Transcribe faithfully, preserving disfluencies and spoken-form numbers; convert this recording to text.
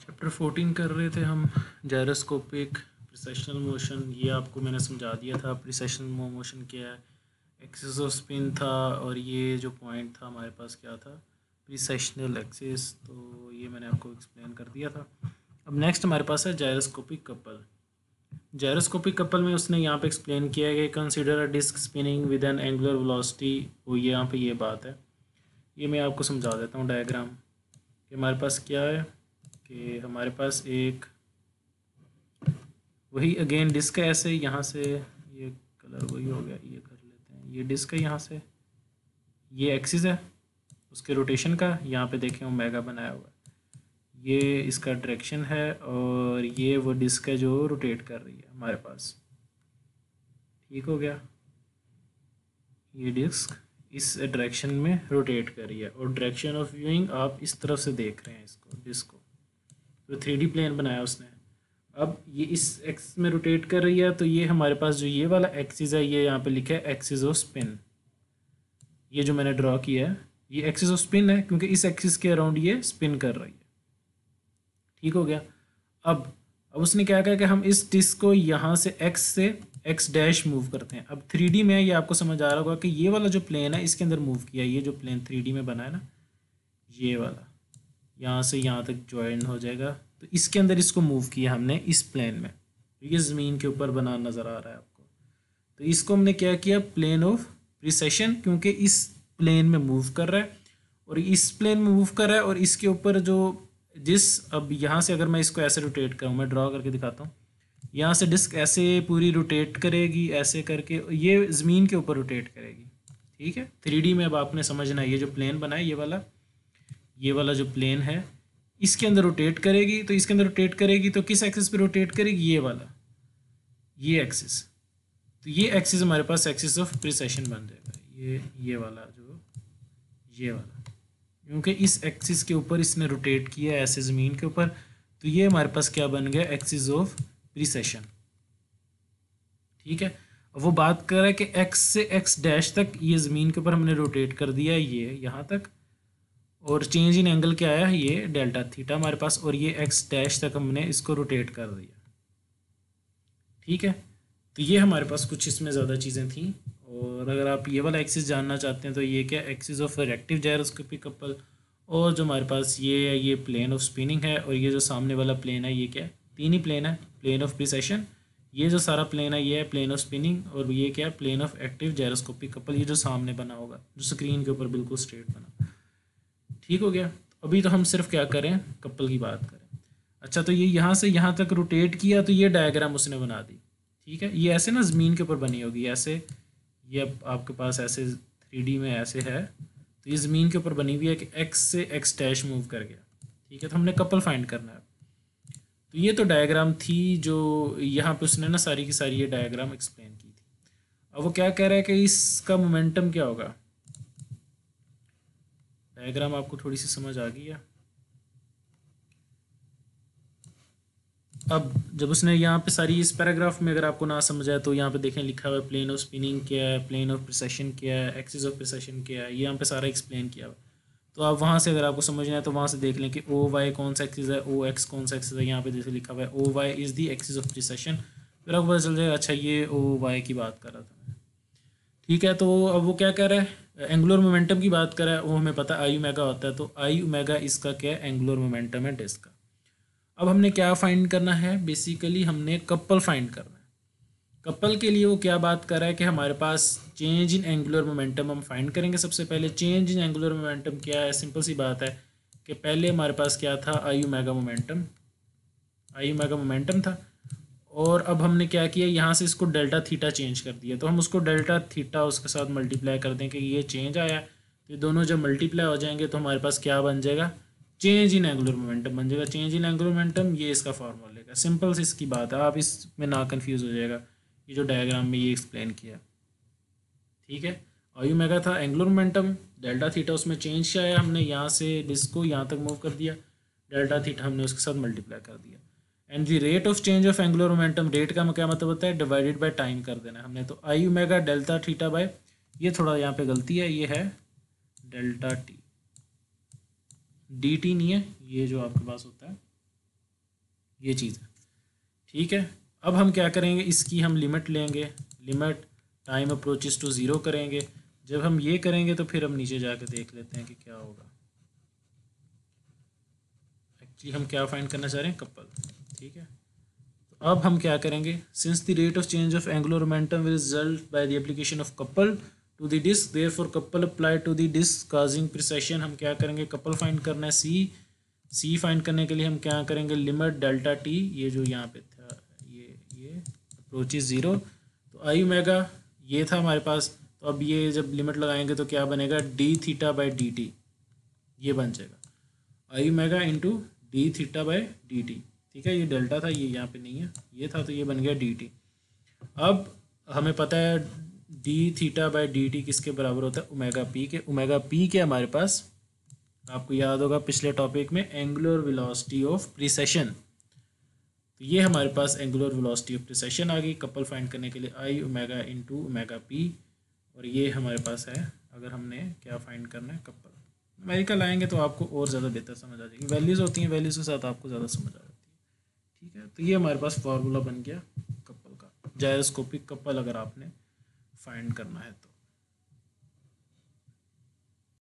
Chapter fourteen कर रहे थे हम, जायरोस्कोपिक प्रिसेशनल मोशन। ये आपको मैंने समझा दिया था प्रिसेशनल मोशन क्या है, एक्सिस ऑफ स्पिन था, और ये जो पॉइंट था हमारे पास क्या था, प्रिसेशनल एक्सिस। तो ये मैंने आपको एक्सप्लेन कर दिया था। अब नेक्स्ट हमारे पास है जायरोस्कोपिक कपल। जायरोस्कोपिक कपल में उसने यहाँ पे एक्सप्लेन किया है कि consider a disk spinning with an angular velocity. वो ये यहाँ पे ये बात है, ये मैं आपको समझा देता हूँ डायग्राम कि हमारे पास क्या है कि हमारे पास एक वही अगेन डिस्क है, ऐसे यहाँ से ये कलर वही हो गया, ये कर लेते हैं। ये डिस्क है, यहाँ से ये एक्सिस है उसके रोटेशन का, यहाँ पे देखें ओमेगा बनाया हुआ है, ये इसका डायरेक्शन है, और ये वो डिस्क है जो रोटेट कर रही है हमारे पास। ठीक हो गया, ये डिस्क इस डायरेक्शन में रोटेट कर रही है, और डायरेक्शन ऑफ व्यूइंग आप इस तरफ से देख रहे हैं इसको, डिस्क को। तो थ्री डी प्लेन बनाया उसने। अब ये इस एक्सिस में रोटेट कर रही है, तो ये हमारे पास जो ये वाला एक्सिस है, ये यहाँ पे लिखा है एक्सिस ऑफ स्पिन। ये जो मैंने ड्रॉ किया है ये एक्सिस ऑफ स्पिन है, क्योंकि इस एक्सिस के अराउंड ये स्पिन कर रही है। ठीक हो गया। अब अब उसने क्या कहा कि हम इस डिस्क को यहाँ से एक्स से एक्स डैश मूव करते हैं। अब थ्री डी में ये आपको समझ आ रहा होगा कि ये वाला जो प्लेन है इसके अंदर मूव किया, ये जो प्लेन थ्री डी में बना है ना, ये वाला यहाँ से यहाँ तक ज्वाइन हो जाएगा, तो इसके अंदर इसको मूव किया हमने इस प्लेन में। तो ये ज़मीन के ऊपर बना नज़र आ रहा है आपको। तो इसको हमने क्या किया, प्लेन ऑफ प्रिसेशन, क्योंकि इस प्लेन में मूव कर रहा है और इस प्लेन में मूव कर रहा है, और इसके ऊपर जो जिस अब यहाँ से अगर मैं इसको ऐसे रोटेट करूँ, मैं ड्रॉ करके दिखाता हूँ, यहाँ से डिस्क ऐसे पूरी रोटेट करेगी, ऐसे करके ये ज़मीन के ऊपर रोटेट करेगी। ठीक है, थ्री डी में अब आपने समझना है, ये जो प्लेन बना है, ये वाला ये वाला जो प्लेन है इसके अंदर रोटेट करेगी। तो इसके अंदर रोटेट करेगी तो किस एक्सिस पे रोटेट करेगी, ये वाला, ये एक्सिस। तो ये एक्सिस हमारे पास एक्सिस ऑफ प्रिसेशन बन जाएगा, ये ये वाला जो ये वाला, क्योंकि इस एक्सिस के ऊपर इसने रोटेट किया ऐसे ज़मीन के ऊपर, तो ये हमारे पास क्या बन गया, एक्सिस ऑफ प्रिसेशन। ठीक है, वो बात कर रहा है कि एक्स से एक्स डैश तक ये ज़मीन के ऊपर हमने रोटेट कर दिया, ये यहाँ तक, और चेंज इन एंगल क्या आया, ये डेल्टा थीटा हमारे पास, और ये एक्स डैश तक हमने इसको रोटेट कर दिया। ठीक है, तो ये हमारे पास कुछ इसमें ज़्यादा चीज़ें थी। और अगर आप ये वाला एक्सिस जानना चाहते हैं तो ये क्या, axis of reactive gyroscopic couple, और जो हमारे पास ये है ये प्लेन ऑफ स्पिनिंग है, और ये जो सामने वाला प्लेन है ये क्या है, तीन ही प्लेन है, प्लेन ऑफ प्रिसेशन, ये जो सारा प्लेन है ये है प्लेन ऑफ स्पिनिंग, और ये क्या है, plane of active gyroscopic couple, ये जो सामने बना होगा जो स्क्रीन के ऊपर बिल्कुल स्ट्रेट बना। ठीक हो गया। अभी तो हम सिर्फ क्या करें, कपल की बात करें। अच्छा, तो ये यहाँ से यहाँ तक रोटेट किया, तो ये डायग्राम उसने बना दी। ठीक है, ये ऐसे ना ज़मीन के ऊपर बनी होगी ऐसे, ये अब आपके पास ऐसे थ्री डी में ऐसे है, तो ये ज़मीन के ऊपर बनी हुई है कि एक्स से एक्स डैश मूव कर गया। ठीक है, तो हमने कपल फाइंड करना है। तो ये तो डायग्राम थी जो यहाँ पे उसने ना सारी की सारी ये डायग्राम एक्सप्लेन की थी। अब वो क्या कह रहा है कि इसका मोमेंटम क्या होगा। डायग्राम आपको थोड़ी सी समझ आ गई है। अब जब उसने यहाँ पे सारी इस पैराग्राफ में अगर आपको ना समझ आए तो यहाँ पे देखें लिखा हुआ है प्लेन ऑफ स्पिनिंग क्या है, प्लेन ऑफ प्रिसेशन क्या है, एक्सिस ऑफ प्रिसेशन क्या है, ये यहाँ पे सारा एक्सप्लेन किया हुआ है। तो आप वहाँ से अगर आपको समझना है तो वहाँ से देख लें कि ओ वाई कौन सा एक्सिस है, ओ एक्स कौन सा एक्सिस है। यहाँ पे जैसे लिखा हुआ है O Y is the axis of precession, फिर आपको पता चल जाएगा अच्छा ये ओ वाई की बात कर रहा था। ठीक है, तो अब वो क्या कह रहा है, एंगुलर मोमेंटम की बात कर रहा है, वो हमें पता आई ओमेगा होता है, तो आई ओमेगा इसका क्या है, एंगुलर मोमेंटम है डिस्क का। अब हमने क्या फाइंड करना है, बेसिकली हमने कपल फाइंड करना है। कपल के लिए वो क्या बात कर रहा है कि हमारे पास चेंज इन एंगुलर मोमेंटम हम फाइंड करेंगे। सबसे पहले चेंज इन एंगुलर मोमेंटम क्या है, सिंपल सी बात है कि पहले हमारे पास क्या था, I omega momentum, I omega momentum था, और अब हमने क्या किया, यहाँ से इसको डेल्टा थीटा चेंज कर दिया, तो हम उसको डेल्टा थीटा उसके साथ मल्टीप्लाई कर दें कि ये चेंज आया, तो ये दोनों जब मल्टीप्लाई हो जाएंगे तो हमारे पास क्या बन जाएगा, चेंज इन एंगुलर मोमेंटम बन जाएगा। चेंज इन एंगुलर मोमेंटम ये इसका फार्मूला लेगा, सिंपल सी इसकी बात है, आप इसमें ना कंफ्यूज हो जाएगा, ये जो डायग्राम में ये एक्सप्लेन किया। ठीक है, आई ओमेगा था एंगुलर मोमेंटम, डेल्टा थीटा उसमें चेंज किया है हमने, यहाँ से डिस्क को यहाँ तक मूव कर दिया, डेल्टा थीटा हमने उसके साथ मल्टीप्लाई कर दिया। And the rate of change of angular momentum, rate का क्या मतलब होता है, डिवाइडेड बाय टाइम कर देना हमने, तो I omega delta theta by, ये थोड़ा यहाँ पे गलती है, ये है डेल्टा टी, डी टी नहीं है, ये जो आपके पास होता है ये चीज़ है, ठीक है। अब हम क्या करेंगे, इसकी हम लिमिट लेंगे, limit time approaches to zero करेंगे। जब हम ये करेंगे तो फिर हम नीचे जाकर देख लेते हैं कि क्या होगा। एक्चुअली हम क्या फाइंड करना चाह रहे हैं, कपल, ठीक है। तो अब हम क्या करेंगे, since the rate of change of angular momentum will result by the application of couple to the disk, therefore couple apply to the disk causing precession. हम क्या करेंगे, कपल फाइंड करना है, सी सी फाइंड करने के लिए हम क्या करेंगे, लिमिट डेल्टा टी, ये जो यहाँ पे था, ये ये अप्रोचेस ज़ीरो, तो आई ओमेगा ये था हमारे पास। तो अब ये जब लिमिट लगाएंगे तो क्या बनेगा, D theta by D T, ये बन जाएगा I omega into D theta by D T, ठीक है। ये डेल्टा था, ये यहाँ पे नहीं है, ये था, तो ये बन गया डी टी। अब हमें पता है D theta by D T किसके बराबर होता है, ओमेगा पी के। ओमेगा पी के हमारे पास, आपको याद होगा पिछले टॉपिक में, एंगुलर वेलोसिटी ऑफ प्रिसेशन। तो ये हमारे पास एंगुलर वेलोसिटी ऑफ प्रिसेशन आ गई कपल फाइंड करने के लिए, I omega into omega P. और ये हमारे पास है अगर हमने क्या फाइंड करना है, कपल। न्यूमेरिकल आएंगे तो आपको और ज़्यादा बेहतर समझ आ जाएगी, वैल्यूज़ होती हैं, वैल्यूज़ के साथ आपको ज़्यादा समझ आ जाती है, ठीक है। तो ये हमारे पास फार्मूला बन गया कपल का, जायरोस्कोपिक कपल अगर आपने फाइंड करना है तो।